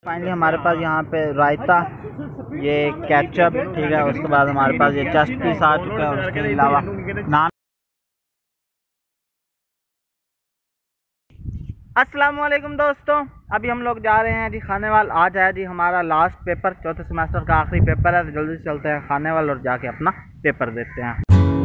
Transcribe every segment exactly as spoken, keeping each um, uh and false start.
Finally हमारे पास यहाँ पे रायता, ये केचप, ठीक है। उसके बाद हमारे पास ये चस्ट पीस आ चुका है और उसके अलावा नान। अस्सलाम वालेकुम दोस्तों, अभी हम लोग जा रहे हैं जी खानेवाल। आज है जी हमारा लास्ट पेपर, चौथे सेमेस्टर का आखिरी पेपर है। तो जल्दी से चलते हैं खानेवाल और जाके अपना पेपर देते हैं।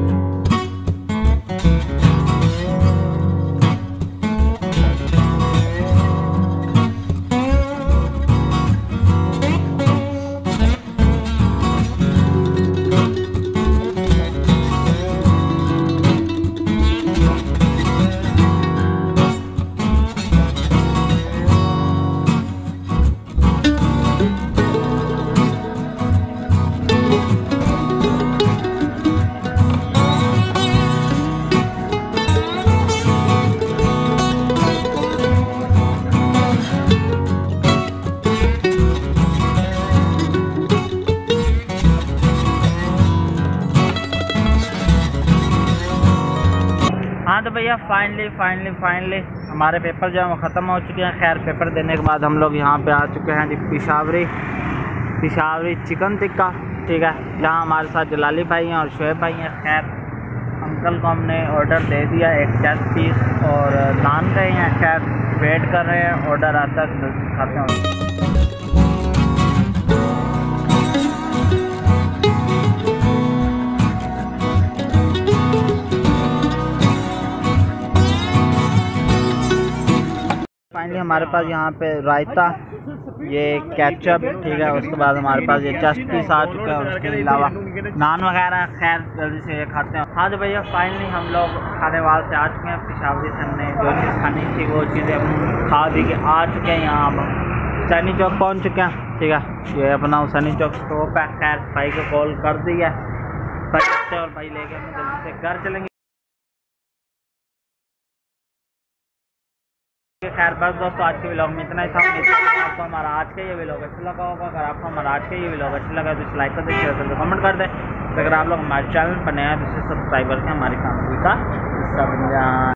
हाँ तो भैया फाइनली फाइनली फाइनली हमारे पेपर जो है वो ख़त्म हो चुके हैं। खैर पेपर देने के बाद हम लोग यहाँ पे आ चुके हैं जी पिशावरी पिशावरी चिकन टिक्का, ठीक है। जहाँ हमारे साथ जलाली भाई हैं और शुएब भाई हैं। खैर अंकल को हमने ऑर्डर दे दिया, एक चस्ट पीस और नान गए हैं। खैर वेट कर रहे हैं, ऑर्डर आता है खाते हैं। फाइनली हमारे पास यहाँ पे रायता, ये केचप, ठीक है। उसके बाद हमारे पास ये चस्ट पीस आ चुका है और उसके अलावा नान वगैरह। खैर जल्दी से ये खाते हैं। हाँ तो भैया फाइनली हम लोग खानेवाल से आ चुके हैं। पिशावरी से हमने जो चीज़ खानी थी वो चीज़ें हम खा दी के आ चुके हैं। यहाँ हम सैनी चौक पहुँच चुके हैं, ठीक है। ये अपना सैनी चौक स्टॉप है। खैर भाई को कॉल कर दी है भाई और भाई लेके हम जल्दी से घर चलेंगे। खैर बस दोस्तों आज के व्लॉग में इतना ही था। आपको हमारा आज का ये व्लॉग अच्छा लगा होगा। अगर आपको हमारा आज का ये व्लॉग अच्छा लगा तो लाइक कर दें, शेयर कर दें, कमेंट कर दें। तो अगर आप लोग हमारे चैनल पर नया तो इसे सब्सक्राइब करके हमारी फैमिली का हिस्सा बन जाए।